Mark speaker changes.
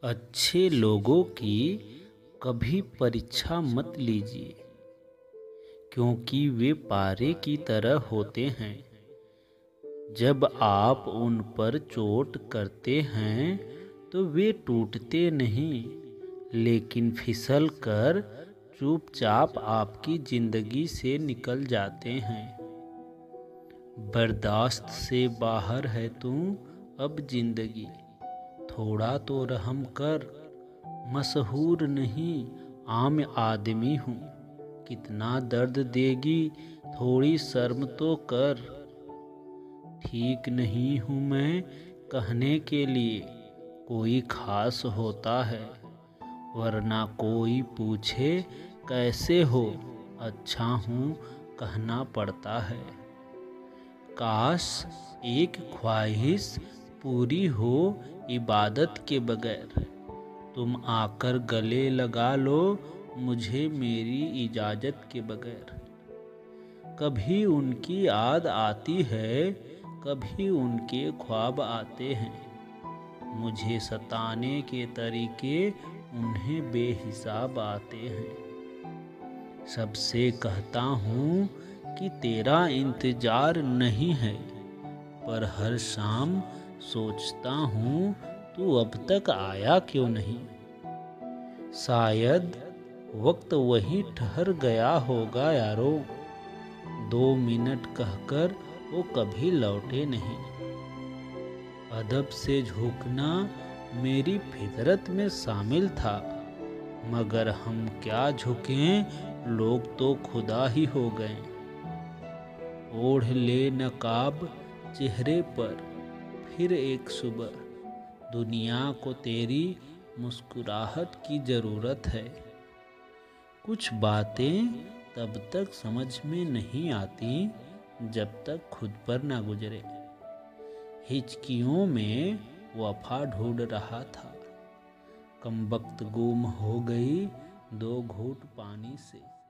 Speaker 1: अच्छे लोगों की कभी परीक्षा मत लीजिए, क्योंकि वे पारे की तरह होते हैं। जब आप उन पर चोट करते हैं तो वे टूटते नहीं, लेकिन फिसल कर चुपचाप आपकी जिंदगी से निकल जाते हैं। बर्दाश्त से बाहर है तू अब जिंदगी, थोड़ा तो रहम कर। मशहूर नहीं, आम आदमी हूँ, कितना दर्द देगी थोड़ी शर्म तो कर। ठीक नहीं हूँ मैं कहने के लिए कोई खास होता है, वरना कोई पूछे कैसे हो, अच्छा हूँ कहना पड़ता है। काश एक ख्वाहिश पूरी हो इबादत के बगैर, तुम आकर गले लगा लो मुझे मेरी इजाज़त के बगैर। कभी उनकी याद आती है, कभी उनके ख्वाब आते हैं, मुझे सताने के तरीके उन्हें बेहिसाब आते हैं। सबसे कहता हूँ कि तेरा इंतज़ार नहीं है, पर हर शाम सोचता हूँ तू अब तक आया क्यों नहीं। शायद वक्त वहीं ठहर गया होगा यारो, 2 मिनट कहकर वो कभी लौटे नहीं। अदब से झुकना मेरी फितरत में शामिल था, मगर हम क्या झुकें, लोग तो खुदा ही हो गए। ओढ़ ले नकाब चेहरे पर फिर एक सुबह, दुनिया को तेरी मुस्कुराहट की ज़रूरत है। कुछ बातें तब तक समझ में नहीं आती जब तक खुद पर ना गुजरे। हिचकियों में वफा ढूंढ रहा था, कमबख्त गुम हो गई 2 घूंट पानी से।